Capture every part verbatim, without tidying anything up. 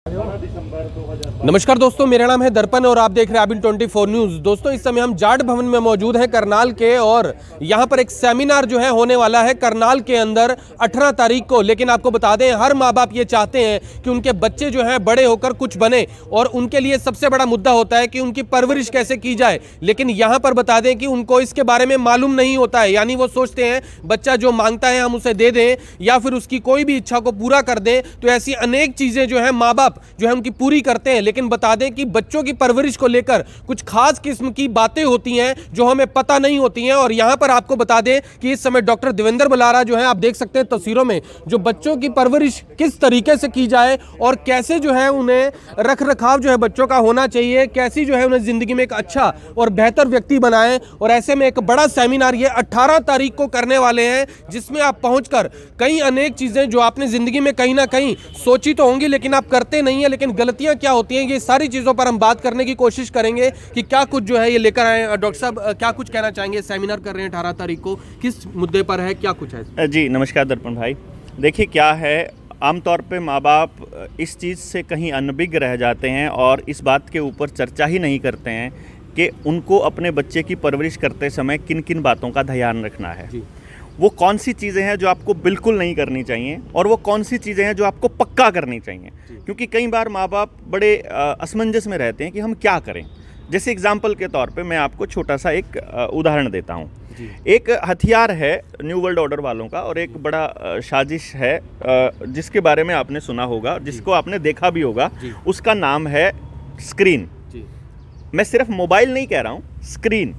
नमस्कार दोस्तों, मेरा नाम है दर्पण और आप देख रहे हैं आबिन चौबीस न्यूज़। दोस्तों, इस समय हम जाट भवन में मौजूद हैं करनाल के, और यहां पर एक सेमिनार जो है होने वाला है करनाल के अंदर अठारह तारीख को। लेकिन आपको बता दें, हर माँ बाप ये चाहते हैं कि उनके बच्चे जो हैं बड़े होकर कुछ बने, और उनके लिए सबसे बड़ा मुद्दा होता है कि उनकी परवरिश कैसे की जाए। लेकिन यहाँ पर बता दें कि उनको इसके बारे में मालूम नहीं होता है, यानी वो सोचते हैं बच्चा जो मांगता है हम उसे दे दें, या फिर उसकी कोई भी इच्छा को पूरा कर दें। तो ऐसी अनेक चीज़ें जो है माँ बाप जो है उनकी पूरी करते हैं। लेकिन बता दें कि बच्चों की परवरिश को लेकर कुछ खास किस्म की बातें होती हैं जो हमें पता नहीं होती हैं। और यहां पर आपको बता दें कि इस समय डॉक्टर देवेंद्र बलारा जो है, आप देख सकते हैं तस्वीरों में, जो बच्चों की परवरिश किस तरीके से की जाए और कैसे जो है उन्हें रख रखाव जो है बच्चों का होना चाहिए, कैसी जो है उन्हें जिंदगी में एक अच्छा और बेहतर व्यक्ति बनाएं। और ऐसे में एक बड़ा सेमिनार ये अट्ठारह तारीख को करने वाले हैं, जिसमें आप पहुंचकर कई अनेक चीजें जो आपने जिंदगी में कहीं ना कहीं सोची तो होंगी लेकिन आप करते नहीं है, लेकिन गलतियां क्या होती हैं, ये सारी चीजों पर हम बात करने की कोशिश करेंगे कि क्या कुछ जो है ये लेकर आए। डॉक्टर साहब, क्या कुछ कहना चाहेंगे? सेमिनार कर रहे हैं अठारह तारीख को, किस मुद्दे पर है, क्या कुछ है? जी नमस्कार दर्पण भाई। देखिए क्या है, आमतौर पे माँ बाप इस चीज़ से कहीं अनभिज्ञ रह जाते हैं और इस बात के ऊपर चर्चा ही नहीं करते हैं कि उनको अपने बच्चे की परवरिश करते समय किन किन बातों का ध्यान रखना है। वो कौन सी चीज़ें हैं जो आपको बिल्कुल नहीं करनी चाहिए और वो कौन सी चीज़ें हैं जो आपको पक्का करनी चाहिए। क्योंकि कई बार माँ बाप बड़े असमंजस में रहते हैं कि हम क्या करें। जैसे एग्जाम्पल के तौर पे मैं आपको छोटा सा एक उदाहरण देता हूँ। एक हथियार है न्यू वर्ल्ड ऑर्डर वालों का, और एक बड़ा साजिश है जिसके बारे में आपने सुना होगा, जिसको आपने देखा भी होगा। उसका नाम है स्क्रीन। मैं सिर्फ मोबाइल नहीं कह रहा हूँ, स्क्रीन।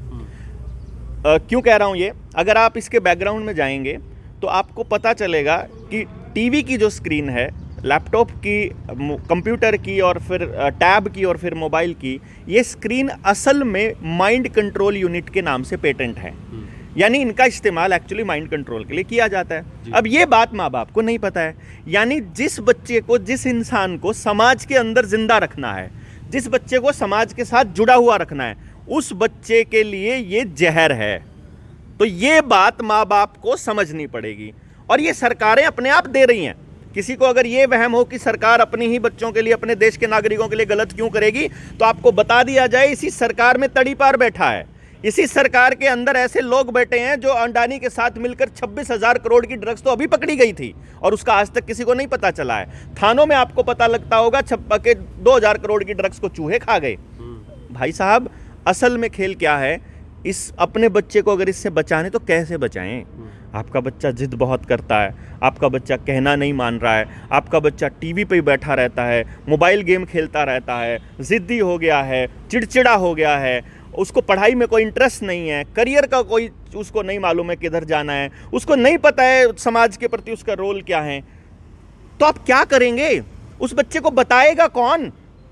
Uh, क्यों कह रहा हूँ ये? अगर आप इसके बैकग्राउंड में जाएंगे तो आपको पता चलेगा कि टीवी की जो स्क्रीन है, लैपटॉप की, कंप्यूटर की, और फिर टैब की, और फिर मोबाइल की, ये स्क्रीन असल में माइंड कंट्रोल यूनिट के नाम से पेटेंट है। यानी इनका इस्तेमाल एक्चुअली माइंड कंट्रोल के लिए किया जाता है। अब ये बात माँ बाप को नहीं पता है। यानी जिस बच्चे को, जिस इंसान को समाज के अंदर जिंदा रखना है, जिस बच्चे को समाज के साथ जुड़ा हुआ रखना है, उस बच्चे के लिए ये जहर है। तो ये बात माँ बाप को समझनी पड़ेगी, और ये सरकारें अपने आप दे रही हैं। किसी को अगर ये वहम हो कि सरकार अपनी ही बच्चों के लिए, अपने देश के नागरिकों के लिए गलत क्यों करेगी, तो आपको बता दिया जाए, इसी सरकार में तड़ी पार बैठा है। इसी सरकार के अंदर ऐसे लोग बैठे हैं जो अंडानी के साथ मिलकर छब्बीस हजार करोड़ की ड्रग्स तो अभी पकड़ी गई थी, और उसका आज तक किसी को नहीं पता चला है। थानों में आपको पता लगता होगा छप्पा के दो हजार करोड़ की ड्रग्स को चूहे खा गए। भाई साहब, असल में खेल क्या है? इस अपने बच्चे को अगर इससे बचाने तो कैसे बचाएं? आपका बच्चा जिद बहुत करता है, आपका बच्चा कहना नहीं मान रहा है, आपका बच्चा टीवी पे ही बैठा रहता है, मोबाइल गेम खेलता रहता है, जिद्दी हो गया है, चिड़चिड़ा हो गया है, उसको पढ़ाई में कोई इंटरेस्ट नहीं है, करियर का कोई उसको नहीं मालूम है किधर जाना है, उसको नहीं पता है समाज के प्रति उसका रोल क्या है। तो आप क्या करेंगे? उस बच्चे को बताएगा कौन?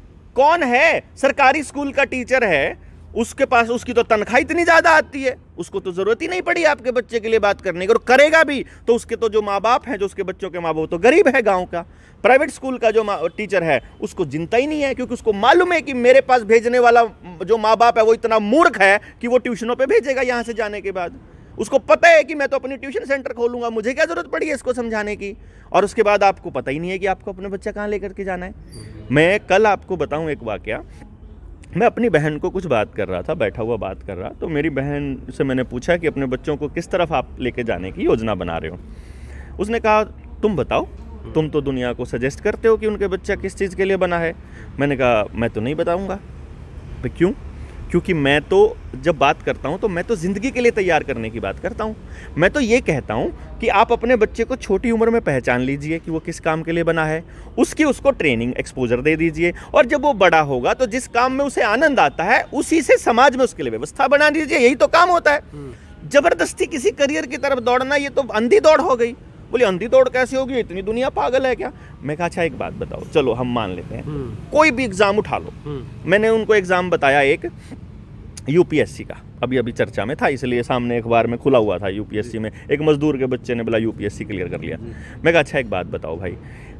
कौन है? सरकारी स्कूल का टीचर है, उसके पास, उसकी तो तनख्वाह इतनी ज़्यादा आती है, उसको तो ज़रूरत ही नहीं पड़ी आपके बच्चे के लिए बात करने की, और करेगा भी तो उसके तो जो माँ बाप हैं, जो उसके बच्चों के माँ बाप तो गरीब है गांव का। प्राइवेट स्कूल का जो टीचर है उसको चिंता ही नहीं है, क्योंकि उसको मालूम है कि मेरे पास भेजने वाला जो माँ बाप है वो इतना मूर्ख है कि वो ट्यूशनों पर भेजेगा यहाँ से जाने के बाद। उसको पता है कि मैं तो अपनी ट्यूशन सेंटर खोलूंगा, मुझे क्या ज़रूरत पड़ी है इसको समझाने की। और उसके बाद आपको पता ही नहीं है कि आपको अपने बच्चा कहाँ लेकर के जाना है। मैं कल आपको बताऊँ एक वाकया। मैं अपनी बहन को कुछ बात कर रहा था, बैठा हुआ बात कर रहा, तो मेरी बहन से मैंने पूछा कि अपने बच्चों को किस तरफ आप लेके जाने की योजना बना रहे हो। उसने कहा, तुम बताओ, तुम तो दुनिया को सजेस्ट करते हो कि उनके बच्चा किस चीज़ के लिए बना है। मैंने कहा, मैं तो नहीं बताऊँगा। भाई क्यों? क्योंकि मैं तो जब बात करता हूँ तो मैं तो ज़िंदगी के लिए तैयार करने की बात करता हूँ। मैं तो ये कहता हूँ कि आप अपने बच्चे को छोटी उम्र में पहचान लीजिए कि वो किस काम के लिए बना है, उसकी उसको ट्रेनिंग, एक्सपोजर दे दीजिए, और जब वो बड़ा होगा तो जिस काम में उसे आनंद आता है उसी से समाज में उसके लिए व्यवस्था बना दीजिए। यही तो काम होता है। जबरदस्ती किसी करियर की तरफ दौड़ना, ये तो अंधी दौड़ हो गई। बोले अंधी दौड़ कैसे होगी, इतनी दुनिया पागल है क्या? मैं कहा, अच्छा एक बात बताओ, चलो हम मान लेते हैं, कोई भी एग्जाम उठा लो। मैंने उनको एग्जाम बताया एक यूपीएससी का, अभी अभी चर्चा में था, इसलिए सामने अखबार में खुला हुआ था। यूपीएससी में एक मजदूर के बच्चे ने बोला यूपीएससी क्लियर कर लिया। मैं कहा, अच्छा एक बात बताओ भाई,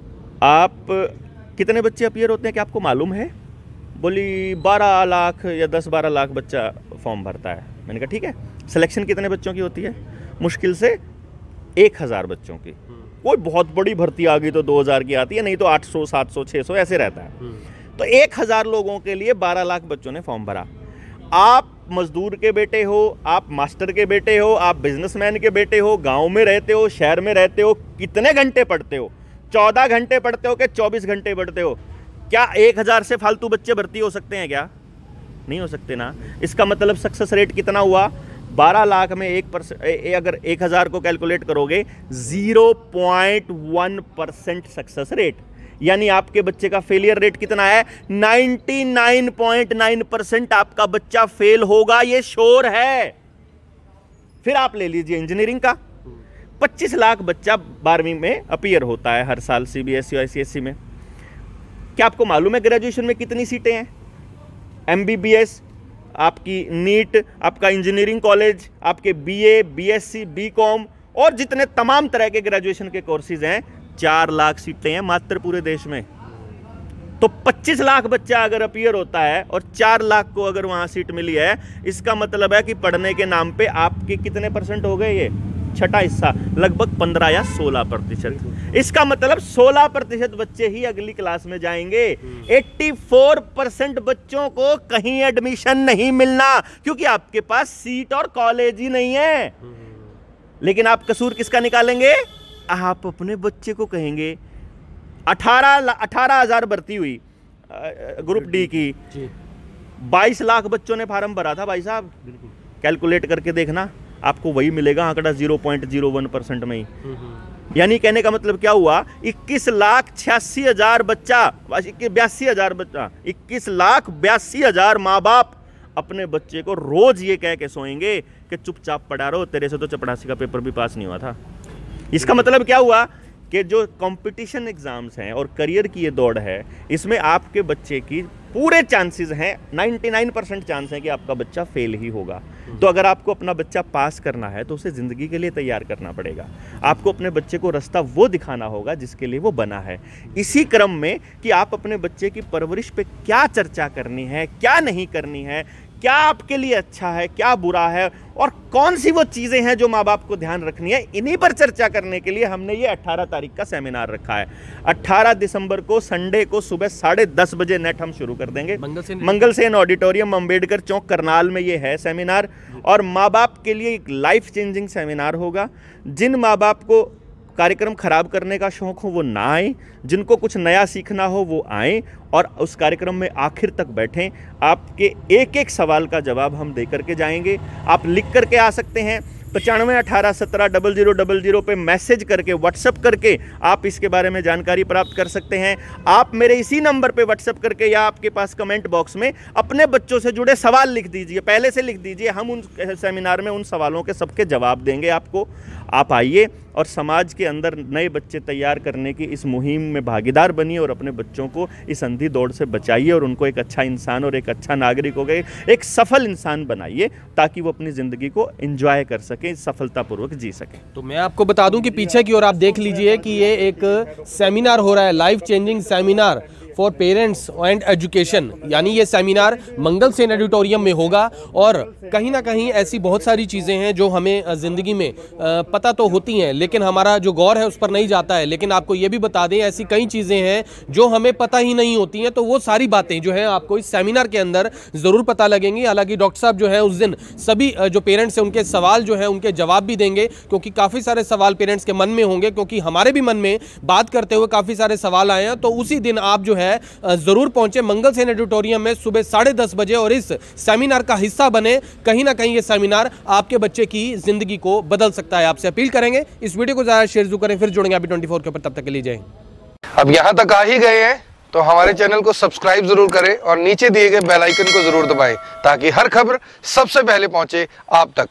आप कितने बच्चे अपीयर होते हैं कि आपको मालूम है? बोली बारह लाख या दस बारह लाख बच्चा फॉर्म भरता है। मैंने कहा ठीक है, सिलेक्शन कितने बच्चों की होती है? मुश्किल से एक हज़ार बच्चों की। कोई बहुत बड़ी भर्ती आ गई तो दो हज़ार की आती है, नहीं तो आठ सौ, सात सौ, छह सौ ऐसे रहता है। तो एक हज़ार लोगों के लिए बारह लाख बच्चों ने फॉर्म भरा। आप मजदूर के बेटे हो, आप मास्टर के बेटे हो, आप बिजनेसमैन के बेटे हो, गांव में रहते हो, शहर में रहते हो, कितने घंटे पढ़ते हो? चौदह घंटे पढ़ते हो कि चौबीस घंटे पढ़ते हो? क्या एक हज़ार से फालतू बच्चे भर्ती हो सकते हैं क्या? नहीं हो सकते ना। इसका मतलब सक्सेस रेट कितना हुआ? बारह लाख में एक परसेंट, अगर एक हज़ार को कैलकुलेट करोगे zero point one percent success rate, यानी आपके बच्चे का फेलियर रेट कितना है? निन्यानवे पॉइंट नौ परसेंट आपका बच्चा फेल होगा, ये श्योर है। फिर आप ले लीजिए इंजीनियरिंग का, पच्चीस लाख बच्चा बारहवीं में अपीयर होता है हर साल सीबीएसई और आईसीएसई में। क्या आपको मालूम है ग्रेजुएशन में कितनी सीटें हैं? एमबीबीएस, आपकी नीट, आपका इंजीनियरिंग कॉलेज, आपके बीए, बीएससी, बीकॉम और जितने तमाम तरह के ग्रेजुएशन के कोर्सेज हैं, चार लाख सीटें हैं मात्र पूरे देश में। तो पच्चीस लाख बच्चा अगर अपीयर होता है और चार लाख को अगर वहां सीट मिली है, इसका मतलब है कि पढ़ने के नाम पे आपके कितने परसेंट हो गए? ये छठा हिस्सा, लगभग पंद्रह या सोलह प्रतिशत। इसका मतलब सोलह प्रतिशत बच्चे ही अगली क्लास में जाएंगे। चौरासी परसेंट बच्चों को कहीं एडमिशन नहीं मिलना, क्योंकि आपके पास सीट और कॉलेज ही नहीं है। लेकिन आप कसूर किसका निकालेंगे? आप अपने बच्चे को कहेंगे अठारह अठारह हजार भर्ती हुई ग्रुप डी की, बाईस लाख बच्चों ने फार्म भरा था भाई साहब, कैलकुलेट करके देखना आपको वही मिलेगा आंकड़ा zero point zero one percent में ही। यानी कहने का मतलब क्या हुआ? इक्कीस लाख छियासी हजार बच्चा, बयासी हजार बच्चा, इक्कीस लाख बयासी हजार माँ बाप अपने बच्चे को रोज ये कह के सोएंगे कि चुपचाप पढ़ा रहो, तेरे से तो चपड़ासी का पेपर भी पास नहीं हुआ था। इसका मतलब क्या हुआ कि जो कंपटीशन एग्जाम्स हैं और करियर की ये दौड़ है, इसमें आपके बच्चे की पूरे चांसेस हैं, निन्यानवे परसेंट चांस है कि आपका बच्चा फेल ही होगा। तो अगर आपको अपना बच्चा पास करना है तो उसे ज़िंदगी के लिए तैयार करना पड़ेगा। आपको अपने बच्चे को रास्ता वो दिखाना होगा जिसके लिए वो बना है। इसी क्रम में कि आप अपने बच्चे की परवरिश पे क्या चर्चा करनी है, क्या नहीं करनी है, क्या आपके लिए अच्छा है, क्या बुरा है, और कौन सी वो चीज़ें हैं जो माँ बाप को ध्यान रखनी है, इन्हीं पर चर्चा करने के लिए हमने ये अट्ठारह तारीख का सेमिनार रखा है। अट्ठारह दिसंबर को संडे को सुबह साढ़े दस बजे नेट हम शुरू कर देंगे। मंगल सेन ऑडिटोरियम, अम्बेडकर चौक, करनाल में ये है सेमिनार। और माँ बाप के लिए एक लाइफ चेंजिंग सेमिनार होगा। जिन माँ बाप को कार्यक्रम खराब करने का शौक हो वो ना आए, जिनको कुछ नया सीखना हो वो आए और उस कार्यक्रम में आखिर तक बैठें। आपके एक एक सवाल का जवाब हम दे करके जाएंगे। आप लिख करके आ सकते हैं, पचानवे अठारह सत्रह डबल जीरो डबल जीरो पे मैसेज करके, व्हाट्सएप करके आप इसके बारे में जानकारी प्राप्त कर सकते हैं। आप मेरे इसी नंबर पे व्हाट्सएप करके या आपके पास कमेंट बॉक्स में अपने बच्चों से जुड़े सवाल लिख दीजिए, पहले से लिख दीजिए। हम उन सेमिनार में उन सवालों के सबके जवाब देंगे आपको। आप आइए और समाज के अंदर नए बच्चे तैयार करने की इस मुहिम में भागीदार बनिए और अपने बच्चों को इस अंधी दौड़ से बचाइए और उनको एक अच्छा इंसान और एक अच्छा नागरिक हो गए, एक सफल इंसान बनाइए, ताकि वो अपनी ज़िंदगी को एंजॉय कर सके, सफलतापूर्वक जी सके। तो मैं आपको बता दूं कि पीछे की ओर आप देख लीजिए कि ये एक सेमिनार हो रहा है, life changing seminar for parents and education. यानी ये सेमिनार मंगल सेन ऑडिटोरियम में होगा। और कहीं ना कहीं ऐसी बहुत सारी चीज़ें हैं जो हमें ज़िंदगी में पता तो होती हैं, लेकिन हमारा जो गौर है उस पर नहीं जाता है। लेकिन आपको ये भी बता दें, ऐसी कई चीज़ें हैं जो हमें पता ही नहीं होती हैं। तो वो सारी बातें जो है आपको इस सेमिनार के अंदर ज़रूर पता लगेंगी। हालांकि डॉक्टर साहब जो है उस दिन सभी जो पेरेंट्स हैं उनके सवाल जो है उनके जवाब भी देंगे, क्योंकि काफ़ी सारे सवाल पेरेंट्स के मन में होंगे, क्योंकि हमारे भी मन में बात करते हुए काफ़ी सारे सवाल आए हैं। तो उसी दिन आप जो है जरूर पहुंचे मंगल सेन ऑडिटोरियम में सुबह साढ़े दस बजे और इस सेमिनार का हिस्सा बने। कहीं ना कहीं ये सेमिनार आपके बच्चे की जिंदगी को बदल सकता है। आपसे अपील करेंगे इस वीडियो को ज्यादा शेयर जरूर करें। फिर जुड़ेंगे अभी ट्वेंटी फोर के ऊपर, तब तक के लिए जय हिंद। अब यहाँ तक आ ही गए हैं तो हमारे चैनल को सब्सक्राइब जरूर करें और नीचे दिए गए बेल आइकन को जरूर दबाएं, ताकि हर खबर सबसे पहले पहुंचे आप तक।